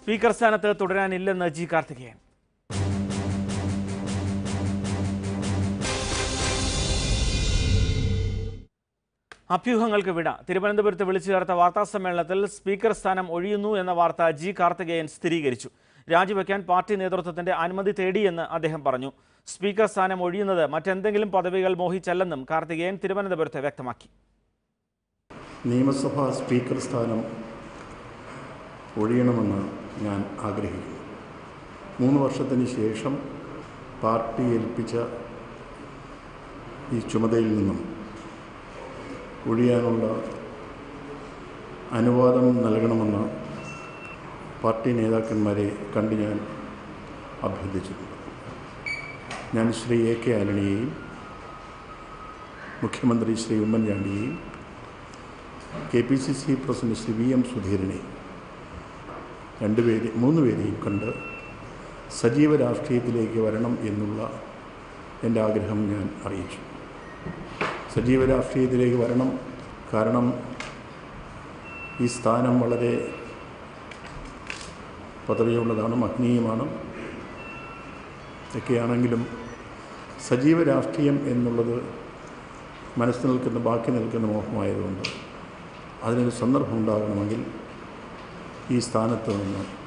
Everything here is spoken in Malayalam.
സ്പീക്കർ സ്ഥാനത്ത് തുടരാനില്ലെന്ന് ജി കാർത്തികേയൻ. അഭ്യൂഹങ്ങൾക്ക് വിട. തിരുവനന്തപുരത്ത് വിളിച്ചു ചേർത്ത വാർത്താസമ്മേളനത്തിൽ സ്പീക്കർ സ്ഥാനം ഒഴിയുന്നു എന്ന വാർത്ത ജി കാർത്തികേയൻ സ്ഥിരീകരിച്ചു. രാജിവെക്കാൻ പാർട്ടി നേതൃത്വത്തിന്റെ അനുമതി തേടിയെന്ന് അദ്ദേഹം പറഞ്ഞു. സ്പീക്കർ സ്ഥാനം ഒഴിയുന്നത് മറ്റെന്തെങ്കിലും പദവികൾ മോഹിച്ചല്ലെന്നും കാർത്തികേയൻ തിരുവനന്തപുരത്ത് വ്യക്തമാക്കി. നിയമസഭാ സ്പീക്കർ സ്ഥാനം ഒഴിയണമെന്ന് ഞാൻ ആഗ്രഹിക്കുന്നു. 3 വർഷത്തിന് ശേഷം പാർട്ടി ഏൽപ്പിച്ച ഈ ചുമതലയിൽ നിന്നും ഒഴിയാനുള്ള അനുവാദം നൽകണമെന്ന് പാർട്ടി നേതാക്കന്മാരെ കണ്ട് ഞാൻ അഭ്യർത്ഥിച്ചിട്ടുണ്ട്. ഞാൻ ശ്രീ AK ആന്റണിയെയും മുഖ്യമന്ത്രി ശ്രീ ഉമ്മൻചാണ്ടിയെയും KPCC പ്രസിഡന്റ് ശ്രീ VM സുധീരനെയും 3 പേരെയും കണ്ട് സജീവ രാഷ്ട്രീയത്തിലേക്ക് വരണം എന്നുള്ള എൻ്റെ ആഗ്രഹം ഞാൻ അറിയിച്ചു. സജീവ രാഷ്ട്രീയത്തിലേക്ക് വരണം. കാരണം ഈ സ്ഥാനം വളരെ പദവിയുള്ളതാണ്, മഹനീയമാണ്. ഒക്കെയാണെങ്കിലും സജീവ രാഷ്ട്രീയം എന്നുള്ളത് ബാക്കി നിൽക്കുന്ന മോഹമായതുകൊണ്ട് അതിനൊരു സന്ദർഭം ഉണ്ടാകണമെങ്കിൽ ഈ സ്ഥാനത്ത് നിന്ന്